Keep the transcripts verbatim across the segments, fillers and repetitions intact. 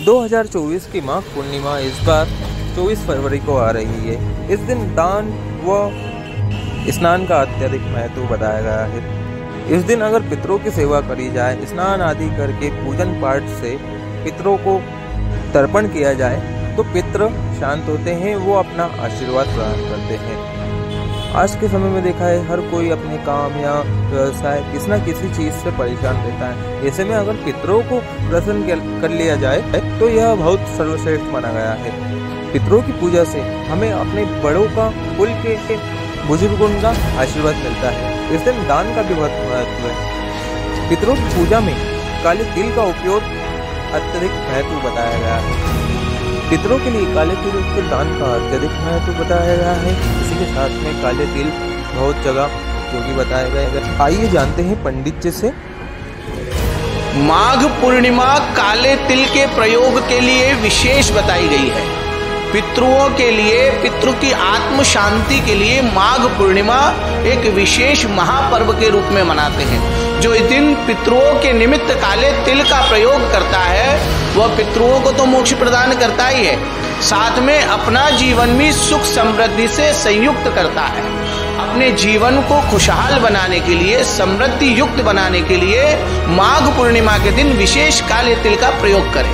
दो हज़ार चौबीस की माघ पूर्णिमा इस बार चौबीस फरवरी को आ रही है। इस दिन दान व स्नान का अत्यधिक महत्व बताया गया है। इस दिन अगर पितरों की सेवा करी जाए, स्नान आदि करके पूजन पाठ से पितरों को तर्पण किया जाए तो पितृ शांत होते हैं, वो अपना आशीर्वाद प्रदान करते हैं। आज के समय में देखा है हर कोई अपने काम या व्यवसाय किसी न किसी चीज से परेशान रहता है। ऐसे में अगर पितरों को प्रसन्न कर लिया जाए तो यह बहुत सर्वश्रेष्ठ माना गया है। पितरों की पूजा से हमें अपने बड़ों का, कुल के बुजुर्गों का आशीर्वाद मिलता है। इस दिन दान का भी बहुत महत्व है। पितरों की पूजा में काले तिल का उपयोग अत्यधिक महत्व बताया गया है। पितरों के लिए काले तिल के दान का अत्यधिक महत्व बताया गया है। इसी के साथ में काले तिल बहुत जगह जो कि बताया गया है। आइए जानते हैं पंडित जी से। माघ पूर्णिमा काले तिल के प्रयोग के लिए विशेष बताई गई है। पितरों के लिए, पितृ की आत्म शांति के लिए माघ पूर्णिमा एक विशेष महापर्व के रूप में मनाते हैं। जो इस दिन पितरों के निमित्त काले तिल का प्रयोग करता है वह पितरों को तो मोक्ष प्रदान करता ही है, साथ में अपना जीवन भी सुख समृद्धि से संयुक्त करता है। अपने जीवन को खुशहाल बनाने के लिए, समृद्धि युक्त बनाने के लिए माघ पूर्णिमा के दिन विशेष काले तिल का प्रयोग करें।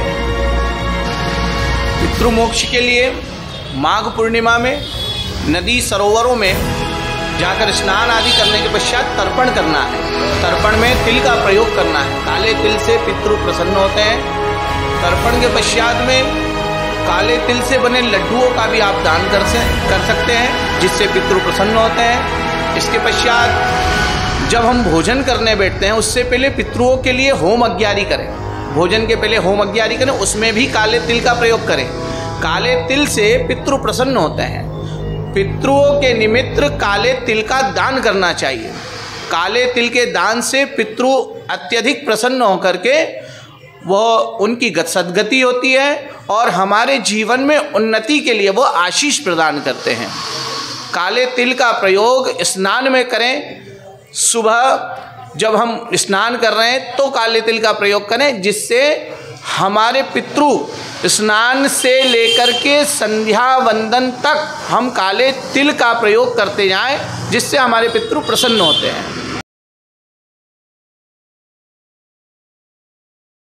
पितृमोक्ष के लिए माघ पूर्णिमा में नदी सरोवरों में जाकर स्नान आदि करने के पश्चात तर्पण करना है। तर्पण में तिल का प्रयोग करना है। काले तिल से पितृ प्रसन्न होते हैं। तर्पण के पश्चात में काले तिल से बने लड्डुओं का भी आप दान कर से कर सकते हैं, जिससे पितृ प्रसन्न होते हैं। इसके पश्चात जब हम भोजन करने बैठते हैं उससे पहले पितृओं के लिए होम अज्ञारी करें। भोजन के पहले होम अज्ञारी करें, उसमें भी काले तिल का प्रयोग करें। काले तिल से पितृ प्रसन्न होते हैं। पितृओं के निमित्त काले तिल का दान करना चाहिए। काले तिल के दान से पितृ अत्यधिक प्रसन्न होकर के वह उनकी सद्गति होती है और हमारे जीवन में उन्नति के लिए वो आशीष प्रदान करते हैं। काले तिल का प्रयोग स्नान में करें। सुबह जब हम स्नान कर रहे हैं तो काले तिल का प्रयोग करें, जिससे हमारे पितृ स्नान से लेकर के संध्या वंदन तक हम काले तिल का प्रयोग करते जाएं, जिससे हमारे पितृ प्रसन्न होते हैं।